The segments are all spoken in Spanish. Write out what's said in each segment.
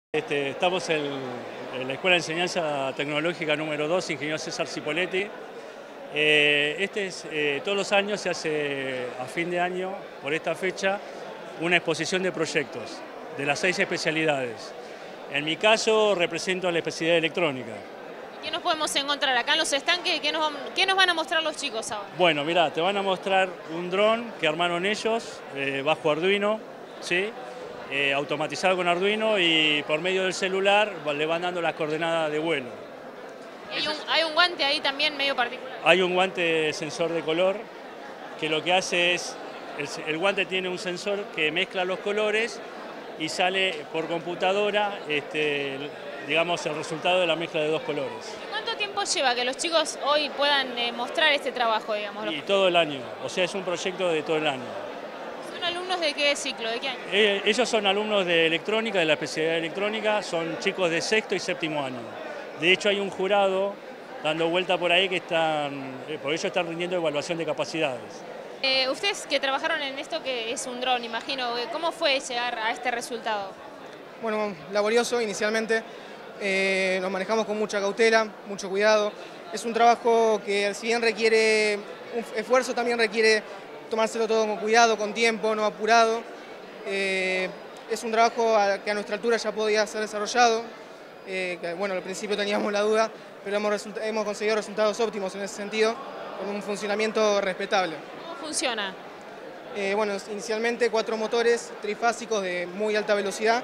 Estamos en la Escuela de Enseñanza Tecnológica número 2, Ingeniero César Cipoletti. Todos los años se hace a fin de año, por esta fecha, una exposición de proyectos de las 6 especialidades. En mi caso represento la especialidad de electrónica. ¿Qué nos podemos encontrar acá en los estanques? ¿Qué nos van a mostrar los chicos ahora? Bueno, mirá, te van a mostrar un dron que armaron ellos, bajo Arduino, ¿sí? Automatizado con Arduino, y por medio del celular le van dando las coordenadas de vuelo. Hay un guante ahí también medio particular. Hay un guante sensor de color que lo que hace es, el guante tiene un sensor que mezcla los colores y sale por computadora, digamos, el resultado de la mezcla de dos colores. ¿Cuánto tiempo lleva que los chicos hoy puedan mostrar este trabajo, digamos? Y todo el año, o sea, es un proyecto de todo el año. ¿Son alumnos de qué ciclo, de qué año? Ellos son alumnos de electrónica, de la especialidad de electrónica, son chicos de sexto y séptimo año. De hecho, hay un jurado dando vuelta por ahí que por ello están rindiendo evaluación de capacidades. Ustedes que trabajaron en esto, que es un dron, imagino, ¿cómo fue llegar a este resultado? Bueno, laborioso inicialmente, nos manejamos con mucha cautela, mucho cuidado. Es un trabajo que, si bien requiere un esfuerzo, también requiere tomárselo todo con cuidado, con tiempo, no apurado. Es un trabajo que a nuestra altura ya podía ser desarrollado, que, bueno, al principio teníamos la duda, pero hemos conseguido resultados óptimos en ese sentido, con un funcionamiento respetable. ¿Cómo funciona? Bueno, inicialmente 4 motores trifásicos de muy alta velocidad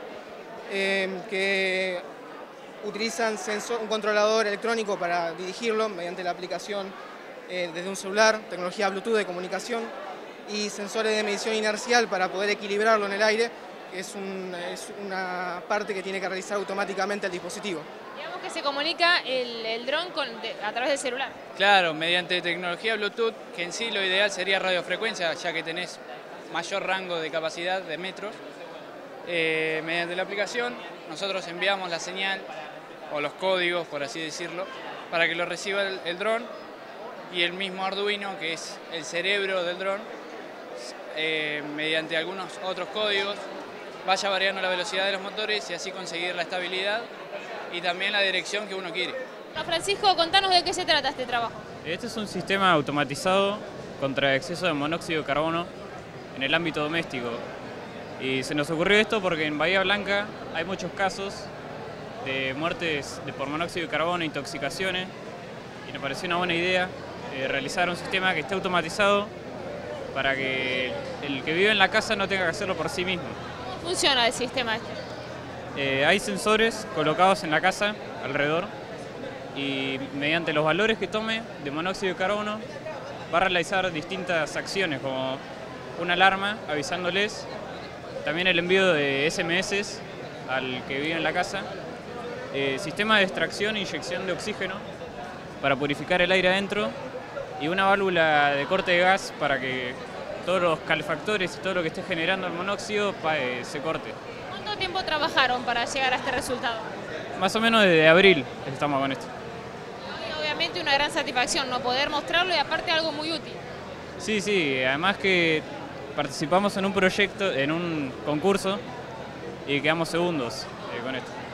que utilizan un controlador electrónico para dirigirlo mediante la aplicación desde un celular, tecnología Bluetooth de comunicación, y sensores de medición inercial para poder equilibrarlo en el aire, que es una parte que tiene que realizar automáticamente el dispositivo. Digamos que se comunica el dron a través del celular. Claro, mediante tecnología Bluetooth, que en sí lo ideal sería radiofrecuencia, ya que tenés mayor rango de capacidad de metros. Mediante la aplicación nosotros enviamos la señal, o los códigos, por así decirlo, para que lo reciba el dron, y el mismo Arduino, que es el cerebro del dron, mediante algunos otros códigos, vaya variando la velocidad de los motores y así conseguir la estabilidad y también la dirección que uno quiere. Bueno, Francisco, contanos de qué se trata este trabajo. Este es un sistema automatizado contra exceso de monóxido de carbono en el ámbito doméstico. Y se nos ocurrió esto porque en Bahía Blanca hay muchos casos de muertes por monóxido de carbono, intoxicaciones, y nos pareció una buena idea realizar un sistema que esté automatizado para que el que vive en la casa no tenga que hacerlo por sí mismo. ¿Cómo funciona el sistema este? Hay sensores colocados en la casa alrededor, y mediante los valores que tome de monóxido de carbono va a realizar distintas acciones, como una alarma avisándoles, también el envío de SMS al que vive en la casa, sistema de extracción e inyección de oxígeno para purificar el aire adentro, y una válvula de corte de gas para que todos los calefactores y todo lo que esté generando el monóxido se corte. ¿Cuánto tiempo trabajaron para llegar a este resultado? Más o menos desde abril estamos con esto. Y obviamente una gran satisfacción, ¿no? Poder mostrarlo, y aparte algo muy útil. Sí, además que participamos en un proyecto, en un concurso, y quedamos segundos con esto.